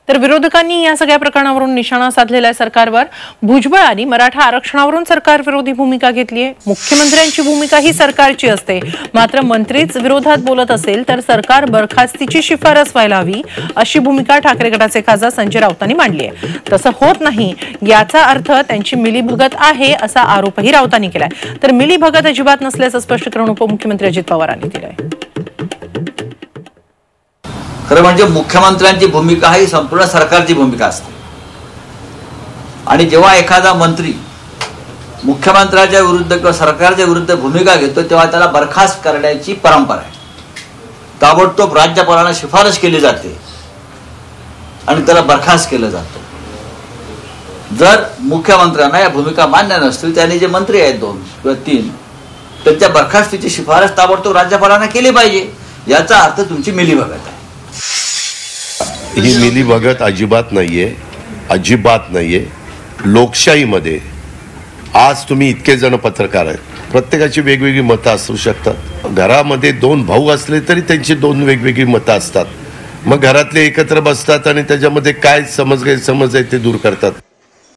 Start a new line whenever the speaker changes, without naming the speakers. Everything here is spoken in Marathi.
तर विरोधकांनी या सगळ्या प्रकरणावरून निशाणा साधलेल्या सरकारवर भुजबळ आणि मराठा आरक्षणावरून सरकार विरोधी भूमिका घेतली आहे। मुख्यमंत्र्यांची भूमिका ही सरकारची असते, मात्र मंत्रीच विरोधात बोलत असेल तर सरकार बरखास्तीची शिफारस व्हायला हवी अशी भूमिका ठाकरे गटाचे खासदार संजय राऊतांनी मांडली आहे। तसं होत नाही याचा अर्थ त्यांची मिलीभगत आहे असा आरोपही राऊतांनी केलाय। तर मिलीभगत अजिबात नसल्याचं स्पष्टीकरण उपमुख्यमंत्री अजित पवारांनी दिलंय।
खरं म्हणजे मुख्यमंत्र्यांची भूमिका ही संपूर्ण सरकारची भूमिका असते आणि जेव्हा एखादा मंत्री मुख्यमंत्र्याच्या विरुद्ध किंवा सरकारच्या विरुद्ध भूमिका घेतो तेव्हा त्याला बरखास्त करण्याची परंपरा आहे। ताबडतोब राज्यपालांना शिफारस केली जाते आणि त्याला बरखास्त केलं जातं। जर मुख्यमंत्र्यांना या भूमिका मान्य नसतील, त्याने जे मंत्री आहेत 2 किंवा 3 त्यांच्या बरखास्तीची शिफारस ताबडतोब राज्यपालांना केली पाहिजे। याचा अर्थ तुमची मिलीभगत आहे।
ही मिलीभगत अजिबात नाहीये, अजिबात नाहीये। लोकशाहीमध्ये आज तुम्ही इतके जण पत्रकार आहेत, प्रत्येकाची वेगवेगळी मतं असू शकतात। घरामध्ये 2 भाऊ असले तरी त्यांची 2 वेगवेगळी मतं असतात। मग घरातले एकत्र बसतात आणि त्याच्यामध्ये काय समज आहे ते दूर करतात।